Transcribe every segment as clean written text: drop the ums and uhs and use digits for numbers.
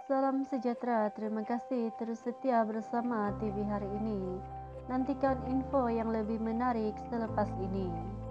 Salam sejahtera, terima kasih terus setia bersama TV hari ini. Nantikan info yang lebih menarik selepas ini.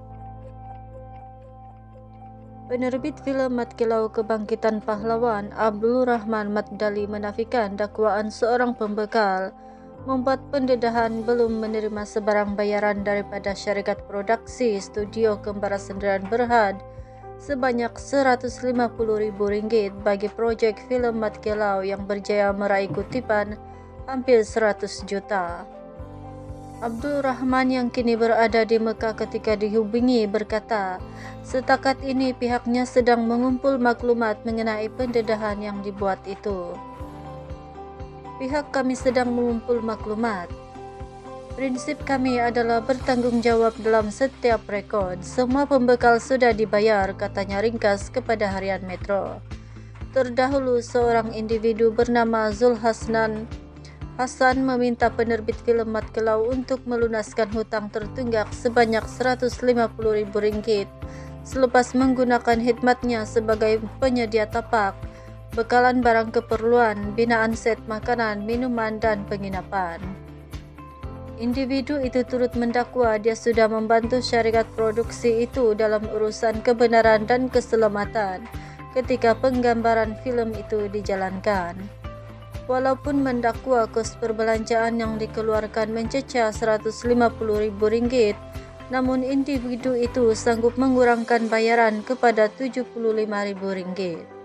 Penerbit film Mat Kilau Kebangkitan Pahlawan Abdul Rahman Madali menafikan dakwaan seorang pembekal membuat pendedahan belum menerima sebarang bayaran daripada syarikat produksi Studio Kembara Senderan Berhad sebanyak Rp150.000 bagi proyek film Mat Kilau yang berjaya meraih kutipan hampir 100 juta. Abdul Rahman yang kini berada di Mekah ketika dihubungi berkata, setakat ini pihaknya sedang mengumpul maklumat mengenai pendedahan yang dibuat itu. Pihak kami sedang mengumpul maklumat. Prinsip kami adalah bertanggung jawab dalam setiap rekod. Semua pembekal sudah dibayar, katanya ringkas kepada Harian Metro. Terdahulu seorang individu bernama Zulhasnan Hasan meminta penerbit film Mat Kilau untuk melunaskan hutang tertunggak sebanyak Rp150.000 selepas menggunakan khidmatnya sebagai penyedia tapak, bekalan barang keperluan, binaan set makanan, minuman, dan penginapan. Individu itu turut mendakwa dia sudah membantu syarikat produksi itu dalam urusan kebenaran dan keselamatan ketika penggambaran film itu dijalankan. Walaupun mendakwa kos perbelanjaan yang dikeluarkan mencecah Rp150.000, namun individu itu sanggup mengurangkan bayaran kepada Rp75.000.